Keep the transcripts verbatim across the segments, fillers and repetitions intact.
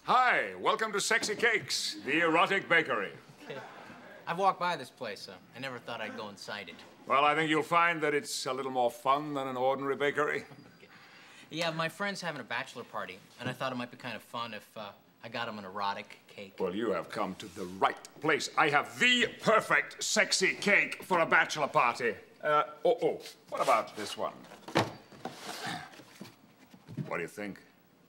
Hi, welcome to Sexy Cakes, the erotic bakery. I've walked by this place, so I never thought I'd go inside it. Well, I think you'll find that it's a little more fun than an ordinary bakery. Yeah, my friend's having a bachelor party, and I thought it might be kind of fun if uh, I got him an erotic cake. Well, you have come to the right place. I have the perfect sexy cake for a bachelor party. Uh, oh, oh, what about this one? What do you think?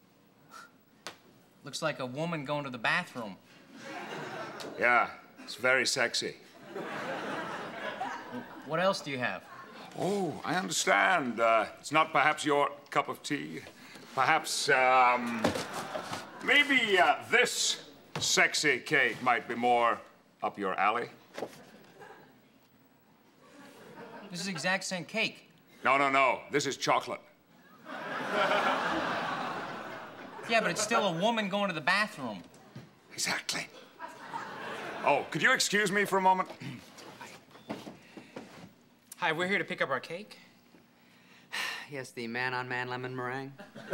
Looks like a woman going to the bathroom. Yeah, it's very sexy. What else do you have? Oh, I understand. Uh, it's not perhaps your cup of tea. Perhaps, um, maybe uh, this sexy cake might be more up your alley. This is the exact same cake. No, no, no. This is chocolate. Yeah, but it's still a woman going to the bathroom. Exactly. Oh, could you excuse me for a moment? Hi, we're here to pick up our cake. Yes, the man-on-man lemon meringue.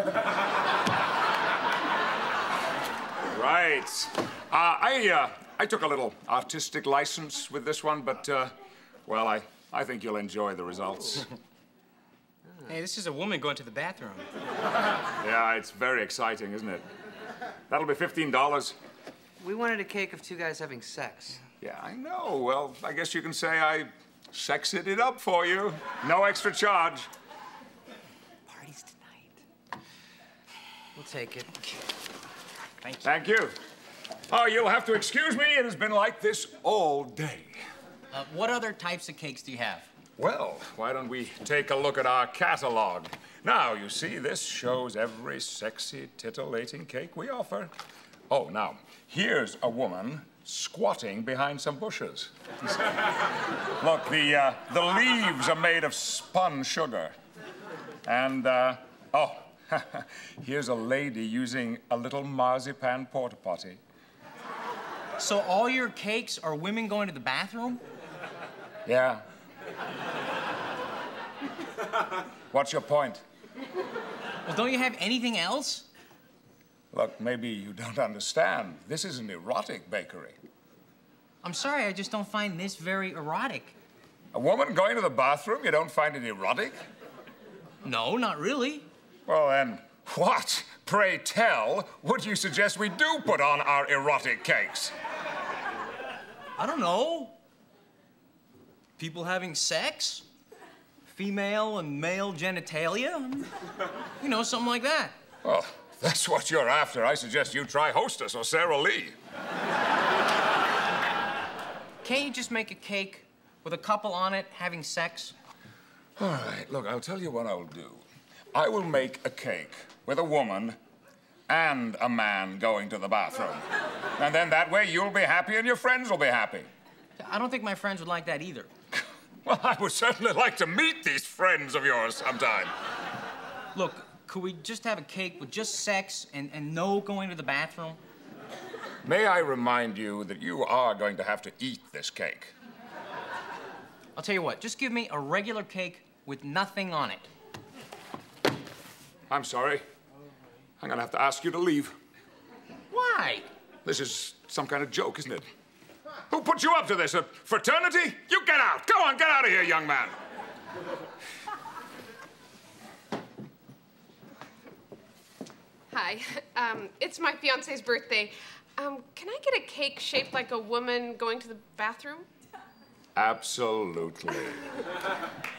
Right. Uh, I, uh, I took a little artistic license with this one, but, uh, well, I, I think you'll enjoy the results. Hey, this is a woman going to the bathroom. Yeah, it's very exciting, isn't it? That'll be fifteen dollars. We wanted a cake of two guys having sex. Yeah, I know. Well, I guess you can say I sexed it up for you. No extra charge. Party's tonight. We'll take it. Thank you. Thank you. Oh, you'll have to excuse me. It has been like this all day. Uh, what other types of cakes do you have? Well, why don't we take a look at our catalog? Now, you see, this shows every sexy, titillating cake we offer. Oh, now, here's a woman squatting behind some bushes. Look, the, uh, the leaves are made of spun sugar. And, uh, oh, here's a lady using a little marzipan porta potty. So all your cakes are women going to the bathroom? Yeah. What's your point? Well, don't you have anything else? Look, maybe you don't understand. This is an erotic bakery. I'm sorry, I just don't find this very erotic. A woman going to the bathroom, you don't find it erotic? No, not really. Well, then, what, pray tell, would you suggest we do put on our erotic cakes? I don't know. People having sex? Female and male genitalia? You know, something like that. Well, if that's what you're after, I suggest you try Hostess or Sara Lee. Can't you just make a cake with a couple on it having sex? All right, look, I'll tell you what I'll do. I will make a cake with a woman and a man going to the bathroom. And then that way you'll be happy and your friends will be happy. I don't think my friends would like that either. Well, I would certainly like to meet these friends of yours sometime. Look, could we just have a cake with just sex and, and no going to the bathroom? May I remind you that you are going to have to eat this cake. I'll tell you what, just give me a regular cake with nothing on it. I'm sorry. I'm gonna have to ask you to leave. Why? This is some kind of joke, isn't it? Who put you up to this? A fraternity? You get out! Go on, get out of here, young man! Hi, um, it's my fiance's birthday. Um, can I get a cake shaped like a woman going to the bathroom? Absolutely.